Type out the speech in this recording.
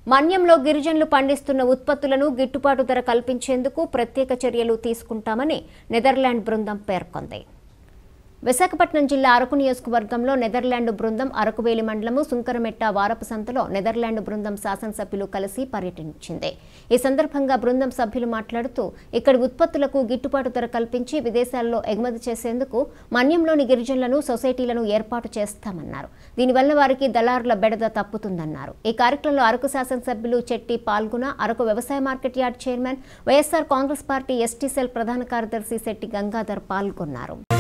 మన్యంలో గిరిజనులు పండిస్తున్న ఉత్పత్తులను గిట్టుబాటు ధర కల్పించేందుకు ప్రత్యేక చర్యలు తీసుకుంటామని నెదర్లాండ్ బృందం పేర్కొంది. విశాఖపట్నం జిల్లా అరకు నియోజకవర్గంలో నెదర్లాండ్ బృందం అరకువేలి మండలము సుంకరమెట్ట వారపు సంతలో నెదర్లాండ్ బృందం శాసనసభ్యులు కలిసి పర్యటించింది. ఈ సందర్భంగా బృందం సభ్యులు మాట్లాడుతూ ఇక్కడి ఉత్పత్తులకు గిట్టుబాటు ధర కల్పించి విదేశాల్లో ఎగుమతి చేసేందుకు మన్యంలోని గిరిజనులను సొసైటీలను ఏర్పాటు చేస్తామన్నారు. దీనివల్ల వారికి దళారుల బెడద తప్పుతుందన్నారు. ఈ కార్యక్రమంలో అరకు శాసనసభ్యులు చెట్టి పాల్గొన, అరకు వ్యవసాయ market yard chairman, YSR Congress party ST cell ప్రధాన కార్యదర్శి శెట్టి గంగాధర్ పాల్గొన్నారు.